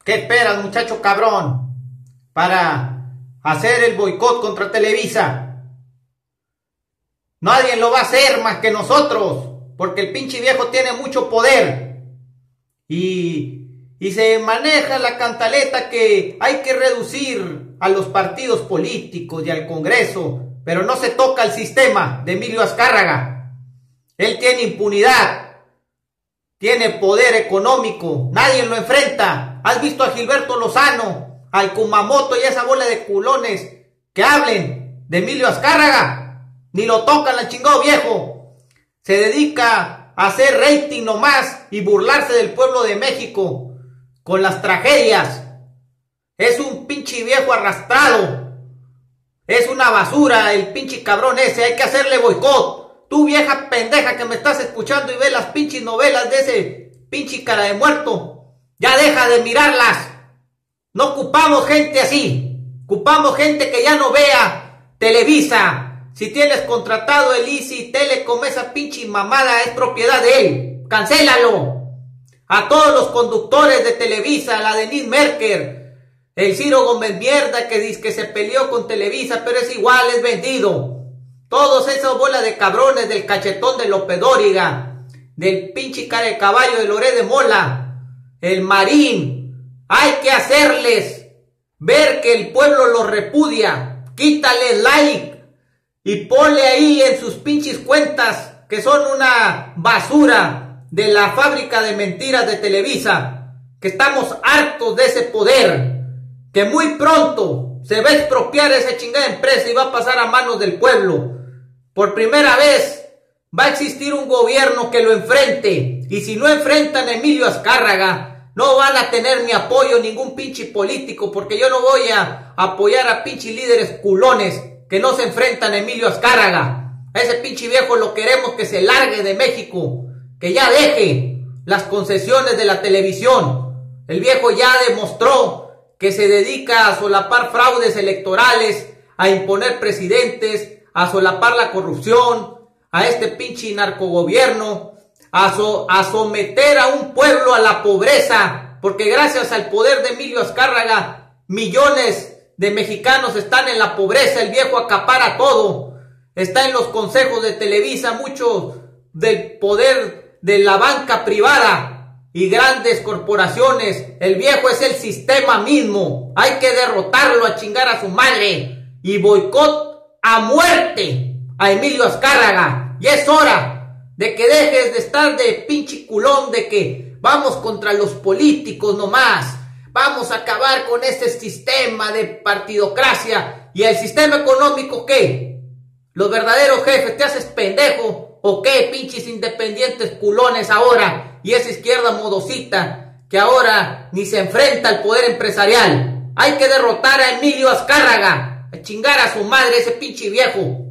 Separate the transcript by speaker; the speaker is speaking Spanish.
Speaker 1: ¿Qué esperas, muchacho cabrón, para hacer el boicot contra Televisa? Nadie lo va a hacer más que nosotros, porque el pinche viejo tiene mucho poder. Y se maneja la cantaleta que hay que reducir a los partidos políticos y al Congreso, pero no se toca el sistema de Emilio Azcárraga. Él tiene impunidad, tiene poder económico, nadie lo enfrenta. ¿Has visto a Gilberto Lozano, al Kumamoto y a esa bola de culones que hablen de Emilio Azcárraga? Ni lo tocan al chingado viejo. Se dedica a hacer rating nomás y burlarse del pueblo de México con las tragedias. Es un pinche viejo arrastrado. Es una basura el pinche cabrón ese. Hay que hacerle boicot. Tú, vieja pendeja que me estás escuchando y ves las pinches novelas de ese pinche cara de muerto, ya deja de mirarlas. No ocupamos gente así. Ocupamos gente que ya no vea Televisa. Si tienes contratado el Easy Telecom, esa pinche mamada es propiedad de él. Cancélalo. A todos los conductores de Televisa, la Denise Merker, el Ciro Gómez Mierda que dice que se peleó con Televisa, pero es igual, es vendido. Todos esos bolas de cabrones, del cachetón de López Dóriga, del pinche cara de caballo de Loré de Mola, el Marín, hay que hacerles ver que el pueblo los repudia. Quítale like y ponle ahí en sus pinches cuentas que son una basura de la fábrica de mentiras de Televisa, que estamos hartos de ese poder, que muy pronto se va a expropiar esa chingada empresa y va a pasar a manos del pueblo. Por primera vez va a existir un gobierno que lo enfrente, y si no enfrentan a Emilio Azcárraga, no van a tener mi apoyo ningún pinche político, porque yo no voy a apoyar a pinches líderes culones que no se enfrentan a Emilio Azcárraga. A ese pinche viejo lo queremos que se largue de México, que ya deje las concesiones de la televisión. El viejo ya demostró que se dedica a solapar fraudes electorales, a imponer presidentes, a solapar la corrupción, a este pinche narcogobierno, a someter a un pueblo a la pobreza, porque gracias al poder de Emilio Azcárraga, millones de mexicanos están en la pobreza. El viejo acapara todo, está en los consejos de Televisa, mucho del poder de la banca privada y grandes corporaciones. El viejo es el sistema mismo, hay que derrotarlo, a chingar a su madre, y boicot a muerte a Emilio Azcárraga. Y es hora de que dejes de estar de pinche culón, de que vamos contra los políticos nomás, vamos a acabar con este sistema de partidocracia. ¿Y el sistema económico qué? ¿Los verdaderos jefes? ¿Te haces pendejo o qué, pinches independientes culones ahora? Y esa izquierda modosita que ahora ni se enfrenta al poder empresarial. Hay que derrotar a Emilio Azcárraga, a chingar a su madre ese pinche viejo.